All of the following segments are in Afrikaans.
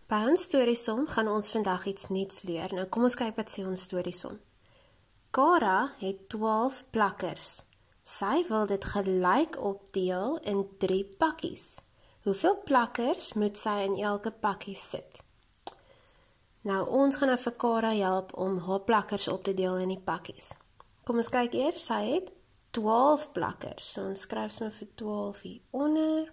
By ons storiesom gaan ons vandag iets nuuts leer. Nou kom ons kyk wat sê ons storiesom. Kara het 12 plakkers. Sy wil dit gelyk opdeel in 3 pakkies. Hoeveel plakkers moet sy in elke pakkie sit? Nou ons gaan nou vir Kara help om haar plakkers op te deel in die pakkies. Kom ons kyk eers, sy het 12 plakkers. So ons skryf sommer vir 12 hier onder.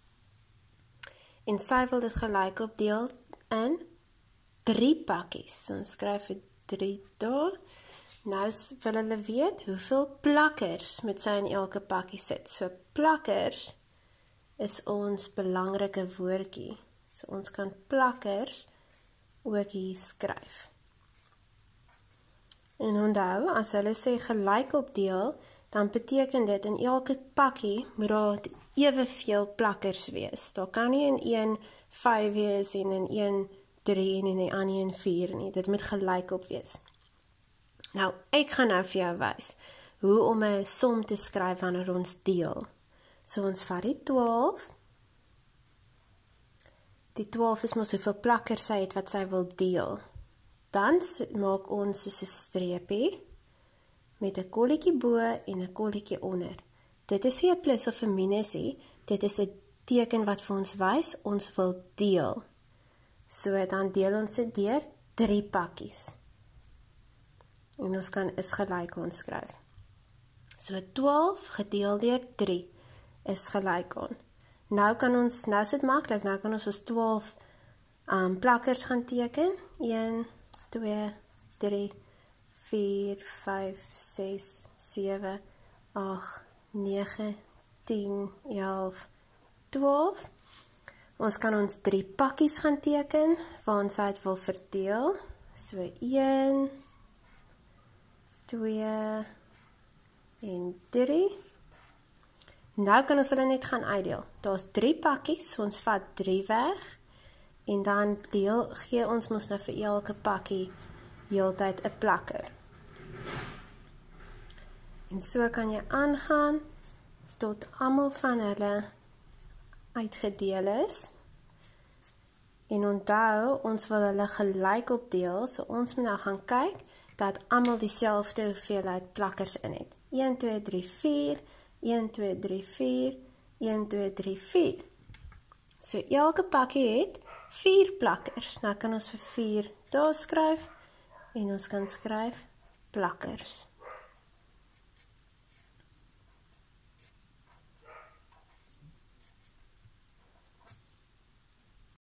En sy wil dit gelyk opdeel in 3 pakkies. So ons skryf vir 3 daar. Nou wil hulle weet hoeveel plakkers moet sy in elke pakkie sit. So plakkers is ons belangrike woordjie. So ons kan plakkers ook hier skryf. En onthou, as hulle sê gelyk opdeel, dan beteken dit in elke pakkie moet daar eweveel plakkers wees. Daar kan nie in een 5 wees en in een 3 en in die ander een 4 nie. Dit moet gelyk op wees. Nou, ek gaan nou vir jou wys hoe om 'n som te skryf wanneer ons deel. So ons vat die 12. Die 12 is mos hoeveel plakkers sy het wat sy wil deel. Dan maak ons soos 'n streepie met 'n kolletjie bo en 'n kolletjie onder. Dit is nie 'n plus of 'n minus nie, dit is 'n teken wat vir ons wys ons wil deel. So dan deel ons dit deur 3 pakkies. En ons kan is gelyk ons skryf. So 12 gedeel deur 3 is gelyk aan. Nou is dit maklik, nou kan ons 12 plakkers gaan teken. 1, 2, 3, 4, 5, 6, 7, 8, 9, 10, 11, 12. Ons kan ons 3 pakkies gaan teken, waar ons dit wil verdeel. So 1, 2 en 3. Nou kan ons hulle net gaan uitdeel. Daar's 3 pakkies, so ons vat 3 weg. En dan gee ons mos nou vir elke pakkie heeltyd 'n plakker. En so kan jy aangaan tot almal van hulle uitgedeel is. En onthou, ons wil hulle gelyk opdeel, so ons moet nou gaan kyk dat almal dieselfde hoeveelheid plakkers in het. 1, 2, 3, 4, 1, 2, 3, 4, 1, 2, 3, 4. So elke pakkie het 4 plakkers. Nou kan ons vir 4 daar skryf en ons kan skryf plakkers.